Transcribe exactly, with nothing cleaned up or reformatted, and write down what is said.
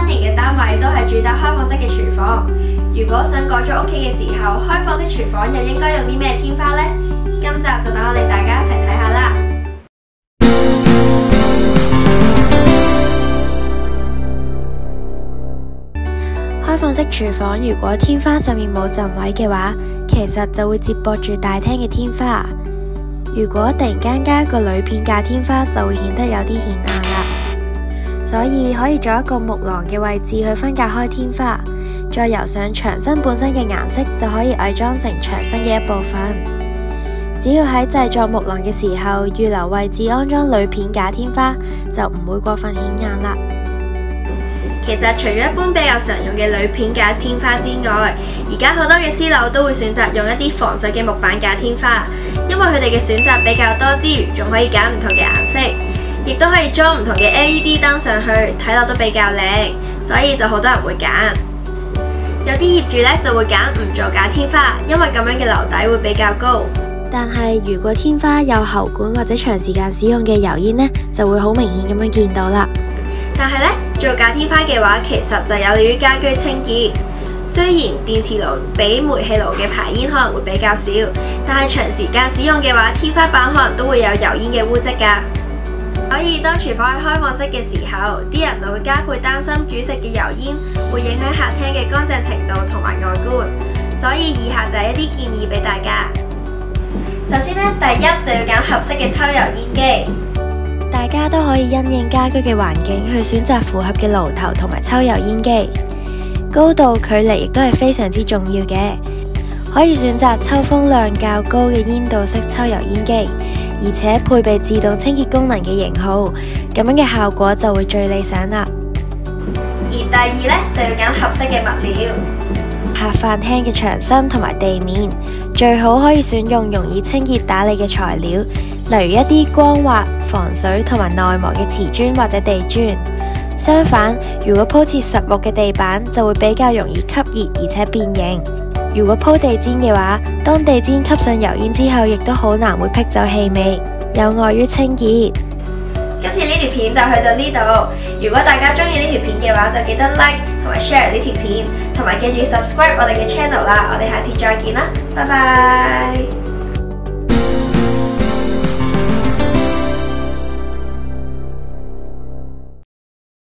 型嘅單位都係主打開放式嘅廚房。如果想改咗屋企嘅時候，開放式廚房又應該用啲咩天花呢？今集就等我哋大家一齊睇下啦。開放式廚房如果天花上面冇陣位嘅話，其實就會接駁住大廳嘅天花。如果突然間加一個鋁片架天花，就會顯得有啲顯眼啦。所以可以做一個木廊嘅位置去分隔開天花，再油上牆身本身嘅顏色，就可以偽裝成牆身嘅一部分。只要喺製作木廊嘅時候預留位置安裝鋁片架天花，就唔會過分顯眼啦。其實除咗一般比較常用嘅鋁片架天花之外，而家好多嘅私樓都會選擇用一啲防水嘅木板架天花，因為佢哋嘅選擇比較多之餘，仲可以揀唔同嘅顏色，亦都可以裝唔同嘅 L E D 燈上去，睇落都比較靚，所以就好多人會揀。有啲業主咧就會揀唔做架天花，因為咁樣嘅樓底會比較高。但係如果天花有喉管或者長時間使用嘅油煙呢，就會好明顯咁樣見到啦。但係咧，做架天花嘅話，其實就有利於家居清潔。雖然電磁爐比煤氣爐嘅排煙可能會比較少，但係長時間使用嘅話，天花板可能都會有油煙嘅污漬㗎。所以當廚房係開放式嘅時候，啲人就會加倍擔心煮食嘅油煙會影響客廳嘅乾淨程度同埋外觀。所以以下就係一啲建議俾大家。首先呢，第一就要揀合適嘅抽油煙機。大家都可以因應家居嘅環境去選擇符合嘅爐頭同埋抽油煙機。高度距離亦都係非常之重要嘅，可以選擇抽風量較高嘅煙道式抽油煙機，而且配備自動清潔功能嘅型號，咁樣嘅效果就會最理想啦。而第二呢，就要揀合適嘅物料。客飯廳嘅牆身同埋地面最好可以選用容易清潔打理嘅材料，例如一啲光滑、防水同埋耐磨嘅瓷磚或者地磚。相反，如果鋪設實木嘅地板，就會比較容易吸熱而且變形。如果鋪地氈嘅話，當地氈吸上油煙之後，亦都好難會辟走氣味，有礙於清潔。今次呢條片就去到呢度。如果大家中意呢條片嘅話，就記得 like 同埋 share 呢條片，同埋記住 subscribe 我哋嘅 channel 啦。我哋下次再見啦，拜拜。